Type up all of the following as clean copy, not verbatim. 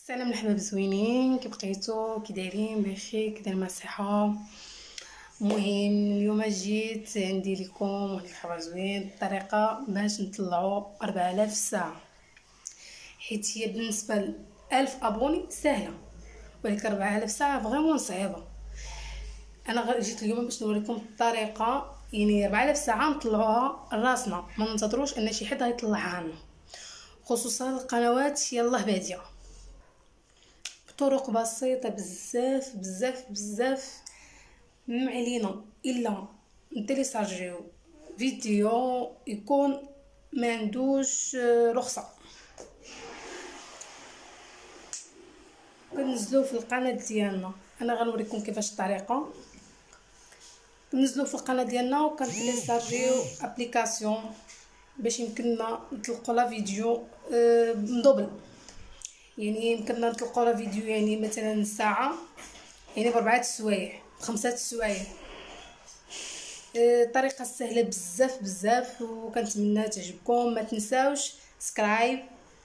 السلام الحباب زوينين، كي بقيتو كي دايرين بخير كي دايرين مع الصحه. المهم اليوم جيت عندي لكم واحد الخبر زوين، الطريقه باش نطلعوا 4000 ساعه، حيت هي بالنسبه ل 1000 ابوني سهله، ولكن 4000 ساعه فريمون صعيبه. انا جيت اليوم باش نوريكم الطريقه، يعني 4000 ساعه نطلعوها راسنا، ما ننتظروش ان شي حد يطلعها لنا، خصوصا القنوات يلاه باديه. طرق بسيطه بزاف بزاف بزاف، ما علينا الا نتيليشارجيو فيديو يكون ما عندوش رخصه، كنزلوه في القناه ديالنا. انا غنوريكم كيفاش الطريقه. كنزلوه في القناه ديالنا وكنتيليشارجيو ابليكاسيون باش يمكننا نطلقوا لا فيديو مدوبل، يعني يمكننا نطلقوا لا فيديو يعني مثلا ساعه، يعني ب4 سوايع ب5 سوايع. طريقه سهله بزاف بزاف، وكنتمنى تعجبكم. ما تنساوش سبسكرايب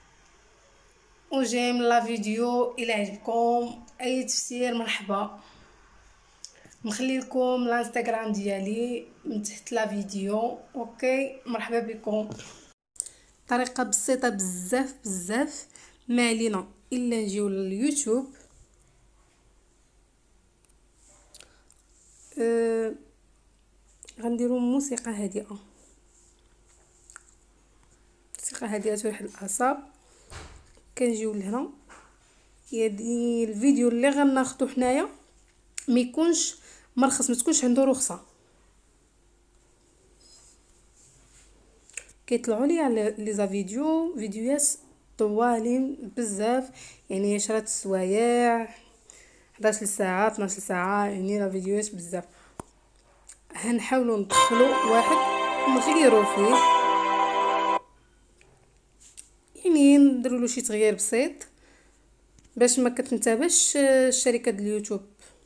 وجيم لا فيديو الى عجبكم. اي تفسير مرحبا. نخلي لكم الانستغرام ديالي من تحت لا فيديو. اوكي، مرحبا بكم. طريقه بسيطه بزاف بزاف، ما علينا الا نجيو لليوتيوب. غنديروا موسيقى هادئه، موسيقى هادئه تريح الاعصاب. كنجيو لهنا، يعني الفيديو اللي غناخدو حنايا ما يكونش مرخص، ما تكونش عنده رخصه. كيطلعوا لي على لي فيديوهات طوالين بزاف، يعني 10 سوايع، 11 ساعه، 12 ساعه، يعني لا فيديوهات بزاف. هنحاولوا ندخلوا واحد نغيروا فيه، يعني نديروا له شي تغيير بسيط باش ما كتنتابش الشركه ديال اليوتيوب.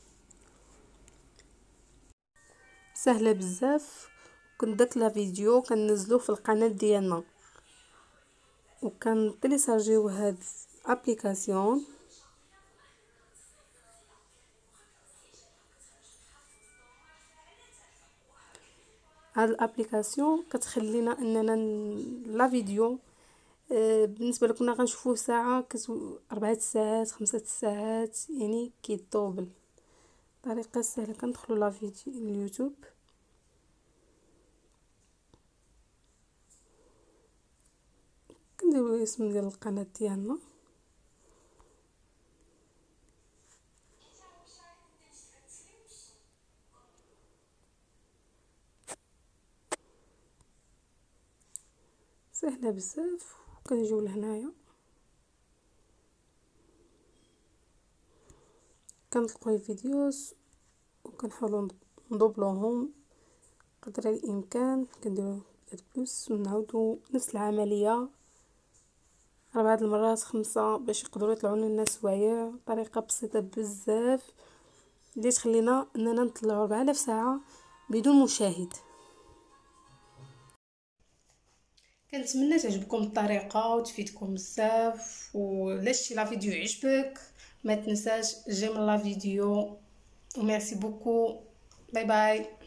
سهله بزاف. كنت داك لا فيديو كننزلوه في القناه ديالنا، وكنتيليشارجيو هاد ابليكاسيون. هاد الابليكاسيون كتخلينا اننا لا فيديو بالنسبه لكم كنا غنشوفوه ساعه 4 ساعات 5 ساعات، يعني كيطوبل. طريقه سهله. كندخلوا لا فيديو اليوتيوب، كنديروا الاسم ديال القناه ديالنا، سهله بزاف. كنجيو لهنايا كنلقاو الفيديوز وكنحاولوا ندوبلوهم قدر الامكان. كنديروا بلس ونعاودوا نفس العمليه 4 المرات 5 باش يقدروا يطلعوا لنا سوايع. طريقه بسيطه بزاف اللي تخلينا اننا نطلعوا 4000 ساعه بدون مشاهد. كنتمنى تعجبكم الطريقه وتفيدكم بزاف. ولا شتي لا فيديو عجبك ما تنساش جيم لا فيديو. وميرسي بوكو. باي باي.